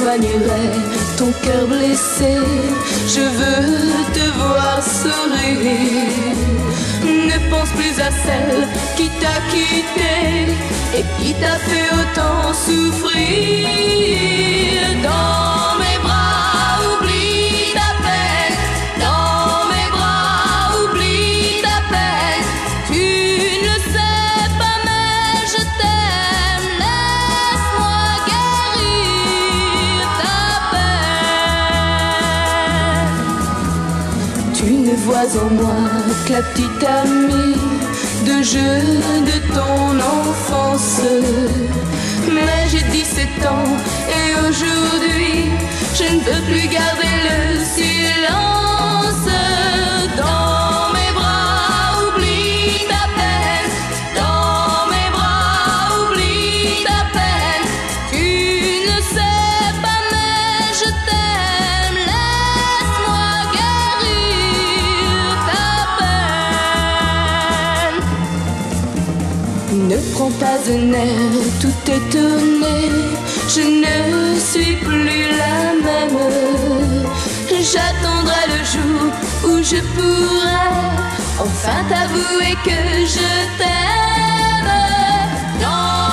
soignerai ton cœur blessé. Je veux te voir sourire. Ne pense plus à celle qui t'a quitté et qui t'a fait autant souffrir. Dans mes bras, oublie ta peine. Dans mes bras, oublie ta peine. Tu ne sais pas, mais je t'aime. Laisse-moi guérir ta peine. Tu ne vois en moi que la petite amie de jeu de ton enfance. Mais j'ai 17 ans et aujourd'hui je ne peux plus garder le silence. Dans mes bras, oublie ta peine. Dans mes bras, oublie ta peine. Tu ne sais pas, mais je t'aime. Laisse-moi guérir ta peine. Ne prends pas de nerfs, tout étonné. Je ne suis plus la même. J'attendrai le jour où je pourrai enfin t'avouer que je t'aime.